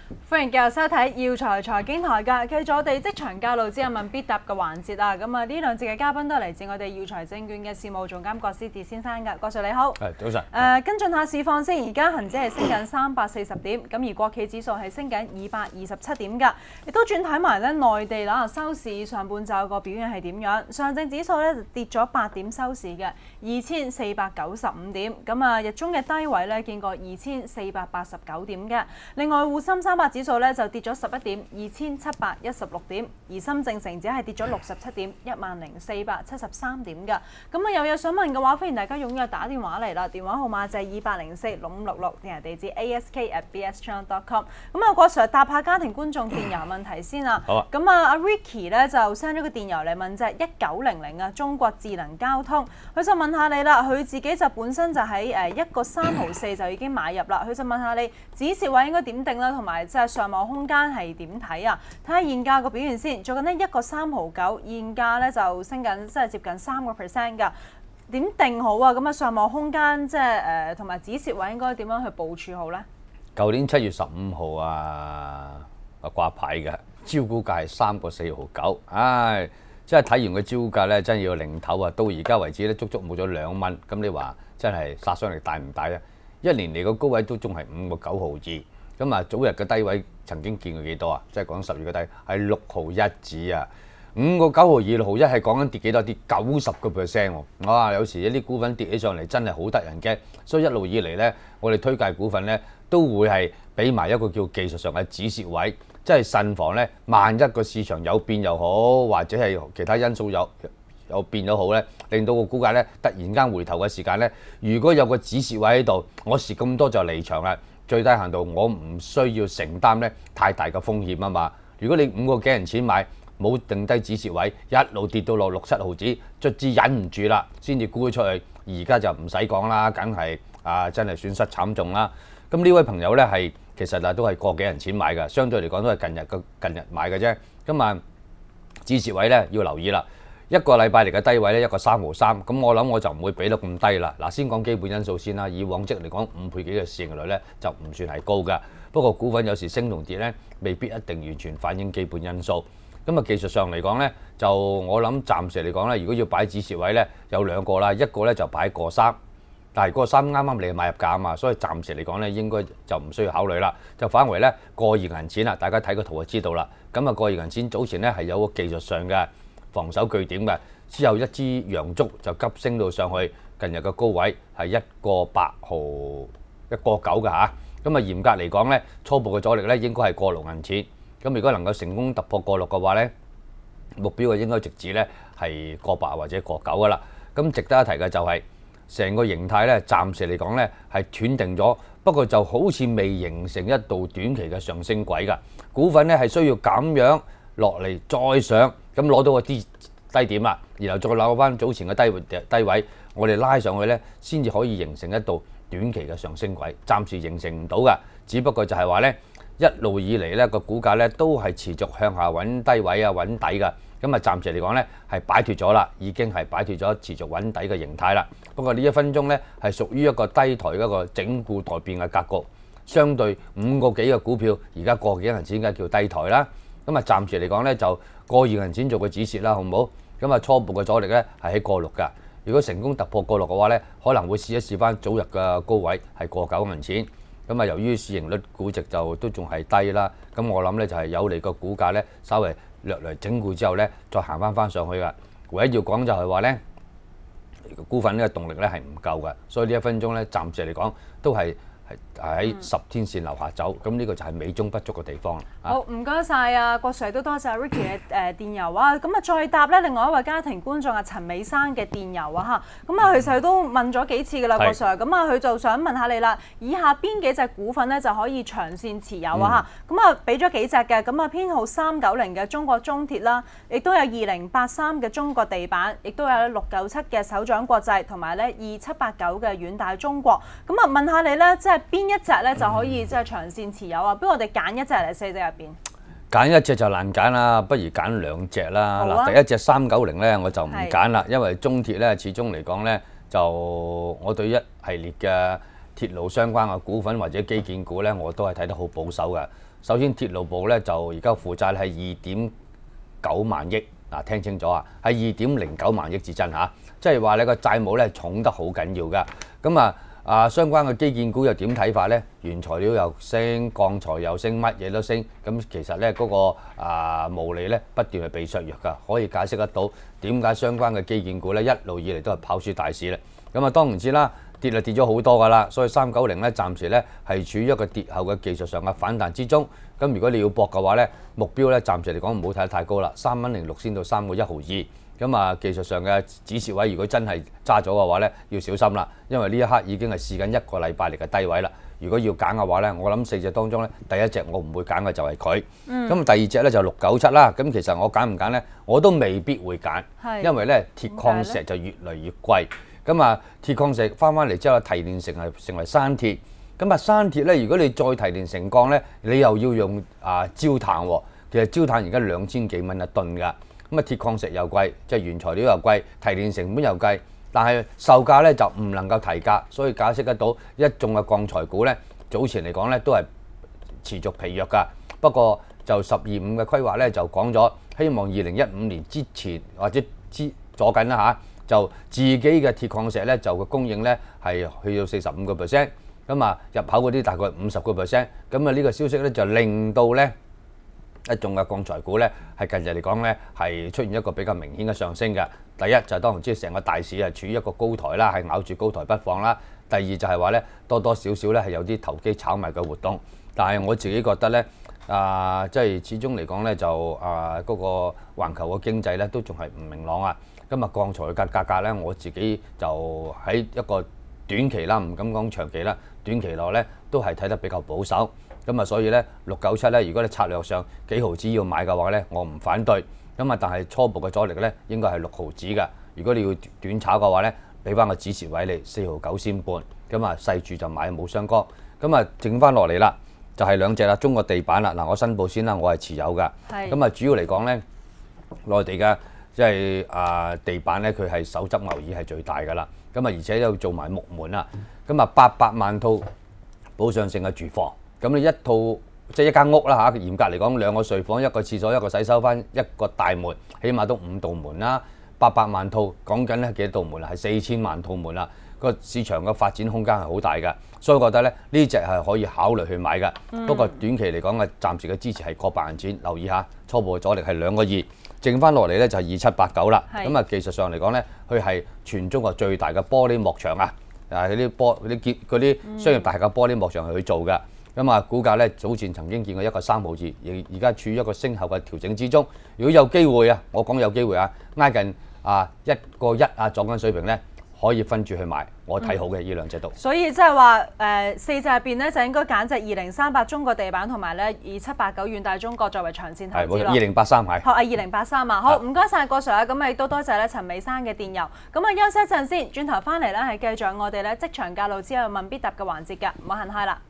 歡迎繼續收睇耀才財經台㗎，繼續我哋即場教路之有問必答嘅環節啦。咁啊，呢兩節嘅嘉賓都係嚟自我哋耀才證券嘅事務總監郭思治先生㗎。郭 Sir 你好。 係早晨。 跟進下市況先，而家恒指係升緊340點，咁而國企指數係升緊227點㗎。亦都轉睇埋咧內地啦，收市上半晝個表現係點樣？上證指數咧就跌咗8點收市嘅2495點，咁啊日中嘅低位咧見過2489點嘅。另外滬深300指數咧就跌咗11點2716點，而深證成指係跌咗67點10473點㗎。咁啊有嘢想問嘅話，歡迎大家踴躍打電話嚟啦，電話號碼就係28046566，電郵地址 ask@bschannel.com。咁啊，郭 Sir 答下家庭觀眾電郵問題先啊。 好啊。 咁啊，阿 Ricky 咧就 send 咗個電郵嚟問，就係1900啊，中國智能交通，佢就問下你啦，佢自己就本身就喺1個3毫4就已經買入啦，佢就問下你止蝕位應該點定啦，同埋即係上網空間係點睇啊？睇下現價個表現先，做緊呢1個3毫9，現價咧就升緊，即係接近3%㗎。點定好啊？咁啊，上網空間即係同埋止蝕位應該點樣去部署好咧？ 舊年7月15號啊掛牌嘅招股價係3個4毫9，唉，即係睇完個招股價咧，真係要零頭啊！到而家為止咧，足足冇咗2蚊，咁你話真係殺傷力大唔大啊？一年嚟個高位都仲係5個9毫2，咁啊早日嘅低位曾經見過幾多啊？即係講10月嘅低係6毫1紙啊！5個9毫2、6毫1係講緊跌幾多？跌90%喎！哇！有時一啲股份跌起上嚟真係好得人驚，所以一路以嚟咧，我哋推介股份咧都會係俾埋一個叫技術上嘅止蝕位，即係慎防咧，萬一個市場有變又好，或者係其他因素有變都好咧，令到個股價咧突然間回頭嘅時間咧，如果有個止蝕位喺度，我蝕咁多就離場啦。最低限度我唔需要承擔咧太大嘅風險啊嘛。如果你5個幾銀錢買，冇定低止蝕位，一路跌到落6、7毫子，卒之忍唔住啦，先至沽咗出去。而家就唔使講啦，梗係真係損失慘重啦。咁呢位朋友咧係其實都係個幾銀錢買㗎，相對嚟講都係近日買嘅啫。咁啊止蝕位咧要留意啦。1個禮拜嚟嘅低位咧1個3毫3，咁我諗我就唔會俾得咁低啦。嗱，先講基本因素先啦。以往即嚟講5倍幾嘅市盈率咧就唔算係高㗎。不過股份有時升同跌咧，未必一定完全反映基本因素。咁啊技術上嚟講咧，就我諗暫時嚟講咧，如果要擺止蝕位咧，有2個啦，一個咧就擺個3，但係個3啱啱你買入價啊嘛，所以暫時嚟講咧應該就唔需要考慮啦，就反為咧個2銀錢啦，大家睇個圖就知道啦。咁啊個2銀錢早前咧係有個技術上嘅防守據點嘅，之後一支陽燭就急升到上去，近日嘅高位係1個8毫1個9㗎嚇。咁啊嚴格嚟講咧，初步嘅阻力咧應該係個6銀錢。咁如果能夠成功突破個6嘅話咧，目標應該直指咧係個8或者個9㗎啦。咁值得一提嘅就係成個形態咧，暫時嚟講咧係斷定咗，不過就好似未形成一道短期嘅上升軌㗎。股份咧係需要咁樣落嚟再上，咁攞到個低點啦，然後再攞翻早前嘅低位，我哋拉上去咧，先至可以形成一道短期嘅上升軌。暫時形成唔到㗎，只不過就係話咧。一路以嚟咧個股價咧都係持續向下揾低位啊揾底㗎，咁啊暫時嚟講咧係擺脱咗啦，已經係擺脱咗持續揾底嘅形態啦。不過呢1分鐘咧係屬於一個低台一個整固待變嘅格局，相對5個幾嘅股票，而家個幾銀錢梗係叫低台啦。咁啊暫時嚟講咧就個2銀錢做個止蝕啦，好唔好？咁啊初步嘅阻力咧係喺個6㗎，如果成功突破個6嘅話咧，可能會試一試翻早日嘅高位係個9銀錢。咁啊，由於市盈率估值就都仲係低啦，咁我諗咧就係有利個股價咧稍微略嚟整固之後咧，再行翻上去㗎。唯一要講就係話咧，股份呢個動力咧係唔夠嘅，所以呢1分鐘咧暫時嚟講都係喺10天線樓下走，咁呢個就係美中不足嘅地方啦。 好，唔該晒啊，郭 Sir 都多謝 Ricky 嘅電郵啊。咁啊，再答咧另外一位家庭觀眾啊陳美生嘅電郵啊嚇。咁啊，其實都問咗幾次㗎啦，郭 Sir。咁啊，佢就想問下你啦，以下邊幾隻股份咧就可以長線持有啊嚇？咁啊，俾咗幾隻嘅，咁啊編號390嘅中國中鐵啦，亦都有2083嘅中國地板，亦都有697嘅首長國際，同埋咧2789嘅遠大中國。咁啊，問下你咧，即係邊一隻咧就可以即係長線持有啊？不如我哋揀一隻嚟4隻入邊。 揀一隻就難揀啦，不如揀2隻啦。嗱，第一隻390咧我就唔揀啦，因為中鐵咧始終嚟講咧就我對一系列嘅鐵路相關嘅股份或者基建股咧，我都係睇得好保守嘅。首先鐵路部咧就而家負債係2.9萬億，嗱聽清楚啊，係2.09萬億至真嚇，即係話你個債務咧重得好緊要㗎。咁相關嘅基建股又點睇法咧？原材料又升，鋼材又升，乜嘢都升。咁其實咧嗰個毛利咧不斷係被削弱㗎，可以解釋得到點解相關嘅基建股咧一路以嚟都係跑輸大市咧。咁當然知啦，跌就跌咗好多㗎啦，所以390咧暫時咧係處於一個跌後嘅技術上嘅反彈之中。咁如果你要搏嘅話咧，目標咧暫時嚟講唔好睇得太高啦，3.06先到3個1毫2。咁技術上嘅止蝕位，如果真係揸咗嘅話咧，要小心啦，因為呢一刻已經係試緊1個禮拜嚟嘅低位啦。如果要揀嘅話咧，我諗4隻當中咧，第一隻我唔會揀嘅就係佢。咁第二隻咧就697啦。咁其實我揀唔揀咧，我都未必會揀，因為咧鐵礦石就越嚟越貴。咁鐵礦石翻嚟之後提煉成為山鐵。咁山鐵咧，如果你再提煉成鋼咧，你又要用焦炭喎。其實焦炭而家2000幾蚊一噸㗎。鐵礦石又貴，即係原材料又貴，提煉成本又貴，但係售價咧就唔能夠提價，所以解釋得到一眾嘅鋼材股咧，早前嚟講咧都係持續疲弱㗎。不過就12.5嘅規劃咧就講咗，希望2015年之前或者咗緊啦嚇，就自己嘅鐵礦石咧就個供應咧係去到45%，咁入口嗰啲大概50%，咁呢個消息咧就令到咧一眾嘅鋼材股咧，係近日嚟講咧，係出現一個比較明顯嘅上升嘅。第一就係當然知成個大市係處於一個高台啦，係咬住高台不放啦。第二就係話咧，多多少少咧係有啲投機炒賣嘅活動。但係我自己覺得咧，即係始終嚟講咧，就嗰個環球嘅經濟咧都仲係唔明朗啊。今日鋼材嘅價格咧，我自己就喺一個短期啦，唔敢講長期啦，短期內咧都係睇得比較保守。所以咧697咧，如果你策略上幾毫子要買嘅話咧，我唔反對。但係初步嘅阻力咧應該係6毫子㗎。如果你要短炒嘅話咧，俾翻個止蝕位你4毫9仙半。細注就買冇相干。剩翻落嚟啦，就係兩隻啦，中國地板啦。嗱，我申報先啦，我係持有㗎。主要嚟講咧，內地嘅即係地板咧，佢係手執牛耳係最大㗎啦。而且又做埋木門啦。800萬套保障性嘅住房。咁你一套即係一間屋啦嚇，嚴格嚟講2個睡房、1個廁所、1個洗手間、1個大門，起碼都5道門啦。800萬套講緊咧幾多道門啊？係4000萬套門啦。個市場嘅發展空間係好大㗎，所以我覺得咧呢隻係可以考慮去買㗎。不過短期嚟講嘅暫時嘅支持係過百銀錢，留意下初步嘅阻力係2個2，剩翻落嚟咧就係2789啦。技術上嚟講咧，佢係全中國最大嘅玻璃幕牆啊！嗰啲商業大廈嘅玻璃幕牆係去做㗎。股價咧早前曾經見過1個3毫2，而家處於一個升後嘅調整之中。如果有機會啊，我講有機會啊，挨近1個1撞緊水平咧，可以分住去買，我睇好嘅呢兩隻都。所以即係話4隻入邊咧，就應該揀隻2038中國地板同埋咧2789遠大中國作為長線投資咯。 2083係。 好2083啊，好唔該晒郭 Sir 啊，咁亦都多謝咧陳美珊嘅電郵。咁休息一陣先，轉頭翻嚟咧係繼續我哋咧即場教路之有問必答嘅環節㗎，唔好行開啦。